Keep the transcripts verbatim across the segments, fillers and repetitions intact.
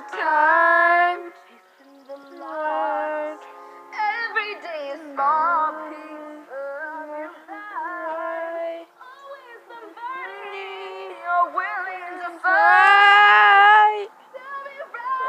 time, chasing the light. Every day is small piece of your life. Always somebody you're willing to fight. Tell me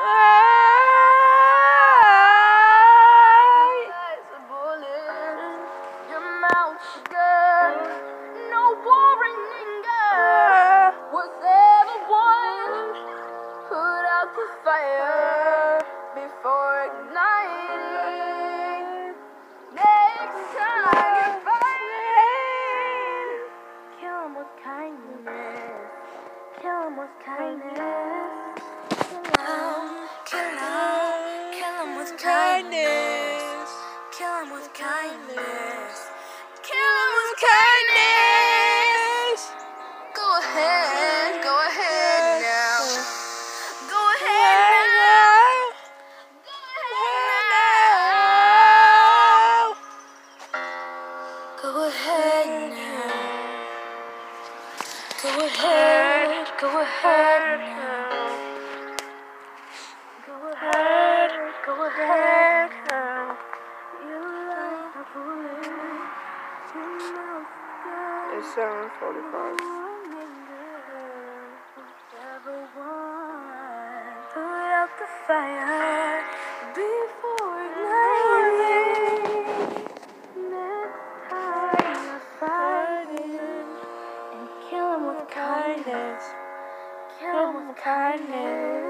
right. Eyes are bullets, your mouth's a gun. No warring anger was ever won. Put out the fire before igniting. Next time you're fighting, kill 'em with kindness. Kill 'em with kindness. Kill 'em, kill 'em, kill 'em with kindness. Kill 'em with kindness. Kill 'em with kindness. Go ahead, go ahead now. Go ahead now. Go ahead now. Go ahead now. Go ahead, go ahead now. Go ahead, go ahead now. You like a bullet. It's seven forty-five. Put out the fire before igniting. Next time you're fighting, and kill 'em with kindness. Kill 'em with kindness.